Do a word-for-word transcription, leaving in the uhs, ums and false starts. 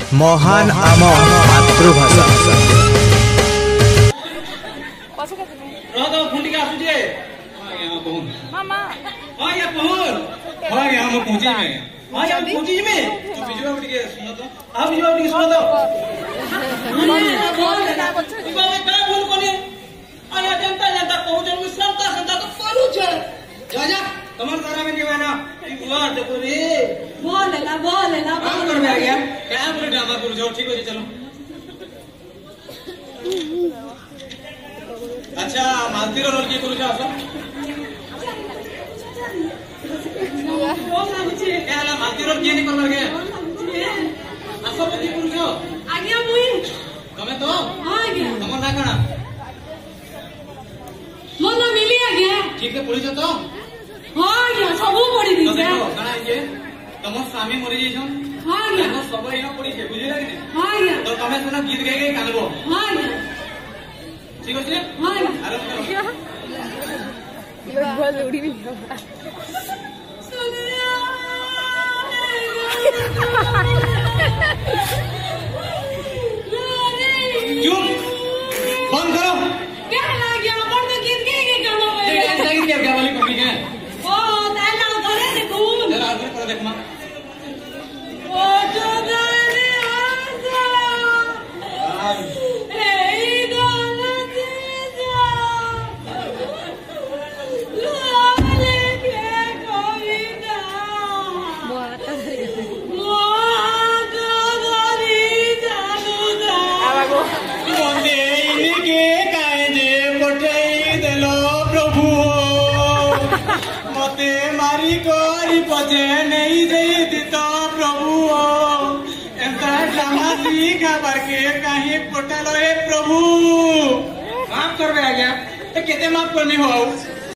महान आम मातृभाषा तुम्हारे सारा में क्या ना हुआ देखो रे बोल ना बोल ना काम कर में आ गया क्या पूरे ड्रामा कर जाओ ठीक हो जी चलो। अच्छा मालती रोल की करू जाओ सब क्या ला मालती रोल किए नहीं कर लगे असो पति करू जाओ आ गया मुई तुम्हें तो आ गया तुम ना कना मन मिली आ गया ठीक है पुलिस तो हां या सबू पड़ी दी है कना ये तमो स्वामी मरि जाई छन हां या तमो सब एना पड़ी छे बुझिला कि नहीं हां या तो तमे सुना गीत गाई गाई कानबो हां या ठीक हो छे हां आराम करो बोल उड़ी भी सुनिया चुप बंद करो क्या लग गया अपन तो गीत गाई गाई कानबो ये ऐसा ही क्या वाली पब्लिक है देख मां ओ जोदारी आजा ए गाना तेजा लाले के कविता मोटा जोदारी जानुदा आवागो बंदे इनके काहे पठाई देलो प्रभु मते मारी कोरी पजे नहीं दे दिता प्रभु ऐसा ड्रामा सीखा करके कहीं पटेलो हे प्रभु माफ कर बे आ गया कितने माफ करनी हो